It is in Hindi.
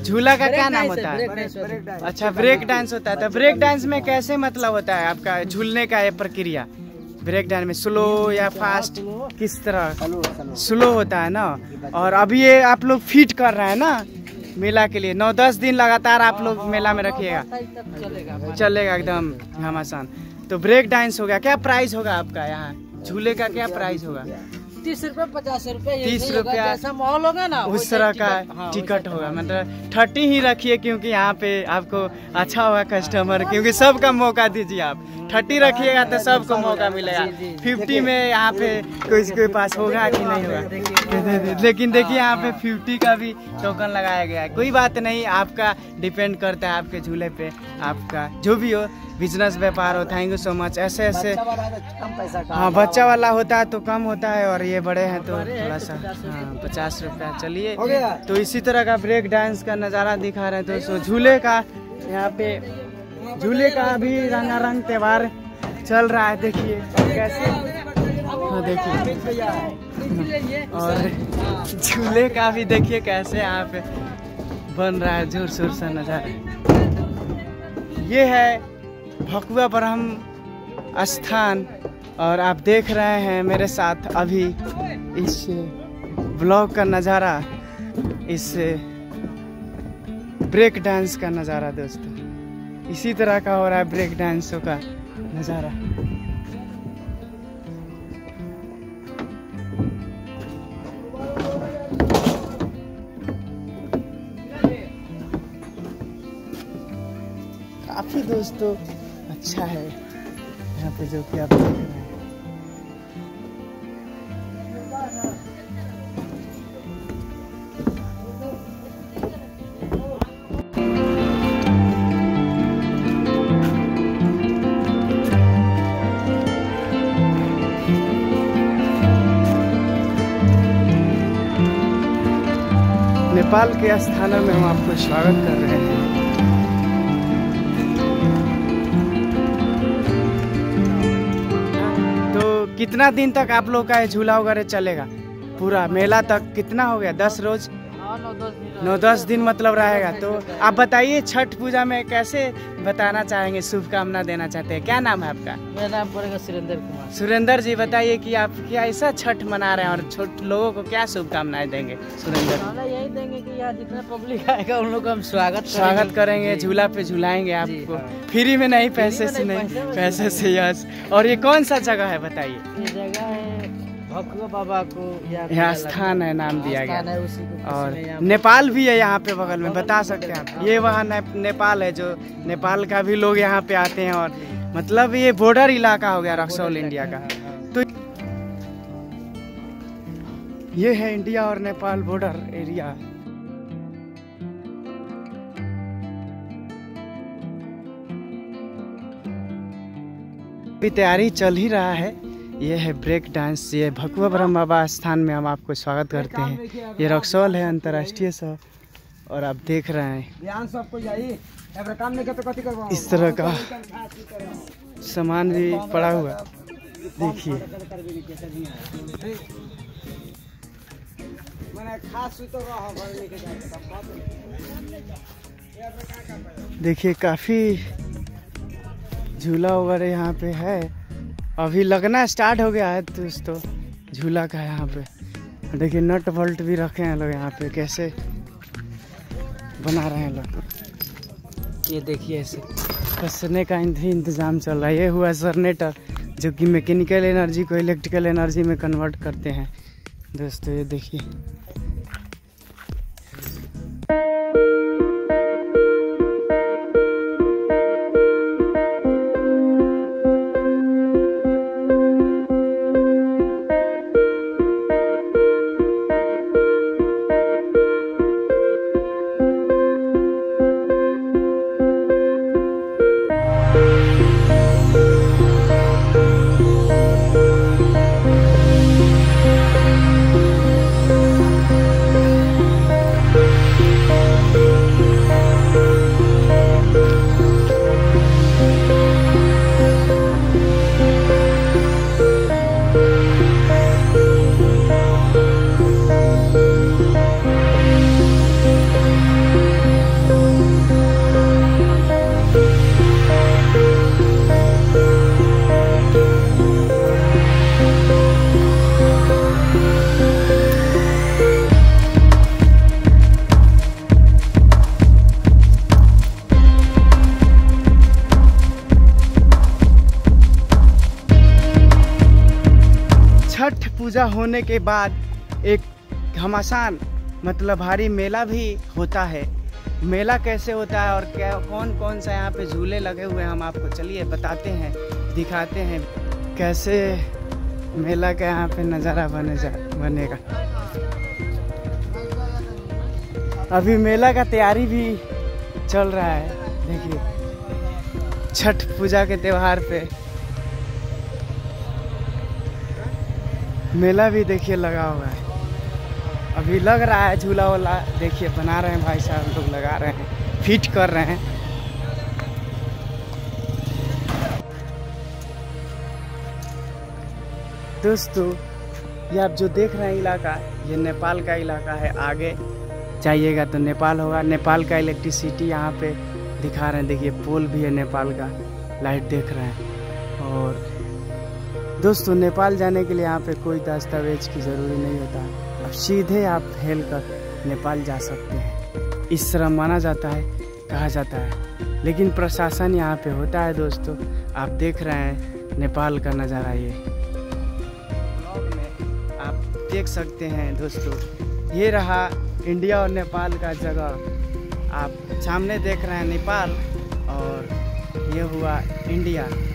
झूला का क्या नाम होता है? अच्छा, ब्रेक डांस होता है। तो ब्रेक डांस में कैसे मतलब होता है आपका झूलने का ये प्रक्रिया? ब्रेक डांस में स्लो या फास्ट, किस तरह? स्लो होता है ना। और अभी ये आप लोग फिट कर रहे हैं ना मेला के लिए? 9-10 दिन लगातार आप लोग मेला में रखिएगा, चलेगा एकदम घमासान। तो ब्रेक डांस हो गया। क्या प्राइस होगा आपका यहाँ झूले का? क्या प्राइस होगा? 30 रुपए 50 रुपए। 30 रुपया जैसा माहौल होगा ना उस तरह का टिकट होगा। मतलब 30 ही रखिए, क्योंकि यहाँ पे आपको अच्छा होगा कस्टमर, क्योंकि सबका मौका दीजिए। आप 30 रखिएगा तो सबको मौका मिलेगा। 50 में यहाँ पे कोई पास होगा कि नहीं होगा? लेकिन देखिए यहाँ पे 50 का भी टोकन लगाया गया है। कोई बात नहीं, आपका डिपेंड करता है आपके झूले पे, आपका जो भी हो, बिजनेस व्यापार हो। Thank you so much. ऐसे कम पैसा का। हाँ, बच्चा वाला होता है तो कम होता है, और ये बड़े हैं तो थोड़ा सा 50 रुपया। चलिए, तो इसी तरह का ब्रेक डांस का नज़ारा दिखा रहे हैं दोस्तों। झूले का यहाँ पे, झूले का अभी रंगारंग त्योहार चल रहा है। देखिए कैसे, हाँ देखिए, और झूले का भी देखिए कैसे यहाँ पे बन रहा है, जोर शोर से नज़ारा। ये है भकुआ ब्रह्म स्थान, और आप देख रहे हैं मेरे साथ अभी इस ब्लॉग का नज़ारा, इस ब्रेक डांस का नज़ारा दोस्तों। इसी तरह का हो रहा है ब्रेक डांसों का नज़ारा। काफ़ी दोस्तों अच्छा है यहाँ पे, जो कि आप देख रहे हैं। नेपाल के स्थानों में हम आपको स्वागत कर रहे हैं। कितना दिन तक आप लोग का झूला वगैरह चलेगा? पूरा मेला तक कितना हो गया? 10 रोज, 9-10 दिन मतलब रहेगा। तो आप बताइए छठ पूजा में कैसे बताना चाहेंगे, शुभकामना देना चाहते हैं? क्या नाम है आपका? मेरा नाम पड़ेगा सुरेंद्र कुमार। सुरेंद्र जी, बताइए कि आप क्या ऐसा छठ मना रहे हैं, और छोटे लोगों को क्या शुभकामनाएं देंगे? सुरेंद्र, यही देंगे कि यहाँ जितना पब्लिक आएगा उन लोग का हम स्वागत करेंगे, झूला पे झूलाएंगे आपको। फ्री में नहीं, पैसे से नहीं, पैसे से। यस। और ये कौन सा जगह है बताइए? ये जगह है भकुआ बाबा को यहाँ स्थान है, नाम दिया गया। और नेपाल भी है यहाँ पे बगल में, बता सकते हैं आप। ये वहाँ नेपाल है, जो नेपाल का भी लोग यहाँ पे आते हैं, और मतलब ये बॉर्डर इलाका हो गया रक्सौल इंडिया का। तो ये है इंडिया और नेपाल बॉर्डर एरिया। अभी तैयारी चल ही रहा है। ये है ब्रेक डांस। ये भकुआ ब्रह्म बाबा स्थान में हम आपको स्वागत करते हैं। ये रक्सौल है, अंतर्राष्ट्रीय शहर, और आप देख रहे हैं इस तरह का सामान भी पड़ा हुआ। देखिए देखिए, काफी झूला वगैरह यहाँ पे है। अभी लगना स्टार्ट हो गया है दोस्तों झूला का। यहाँ पे देखिए नट बोल्ट भी रखे हैं लोग यहाँ पे, कैसे बना रहे हैं लोग। ये देखिए ऐसे कसने का इंतजाम चल रहा है। ये हुआ जनरेटर, जो कि मैकेनिकल एनर्जी को इलेक्ट्रिकल एनर्जी में कन्वर्ट करते हैं दोस्तों। ये देखिए पूजा होने के बाद एक घमासान मतलब भारी मेला भी होता है। मेला कैसे होता है और क्या कौन कौन सा यहाँ पे झूले लगे हुए हैं हम आपको चलिए बताते हैं, दिखाते हैं कैसे मेला का यहाँ पे नज़ारा बनेगा। अभी मेला का तैयारी भी चल रहा है, देखिए छठ पूजा के त्योहार पे मेला भी देखिए लगा हुआ है। अभी लग रहा है झूला वाला, देखिए बना रहे हैं भाई साहब लोग, लगा रहे हैं, फिट कर रहे हैं। दोस्तों ये आप जो देख रहे हैं इलाका, ये नेपाल का इलाका है। आगे जाइएगा तो नेपाल होगा। नेपाल का इलेक्ट्रिसिटी यहाँ पे दिखा रहे हैं, देखिए पोल भी है नेपाल का, लाइट देख रहे हैं। और दोस्तों नेपाल जाने के लिए यहाँ पे कोई दस्तावेज की ज़रूरी नहीं होता, अब सीधे आप हेल कर नेपाल जा सकते हैं। इस तरह माना जाता है, कहा जाता है, लेकिन प्रशासन यहाँ पे होता है। दोस्तों आप देख रहे हैं नेपाल का नज़ारा, ये आप देख सकते हैं। दोस्तों ये रहा इंडिया और नेपाल का जगह, आप सामने देख रहे हैं नेपाल और ये हुआ इंडिया।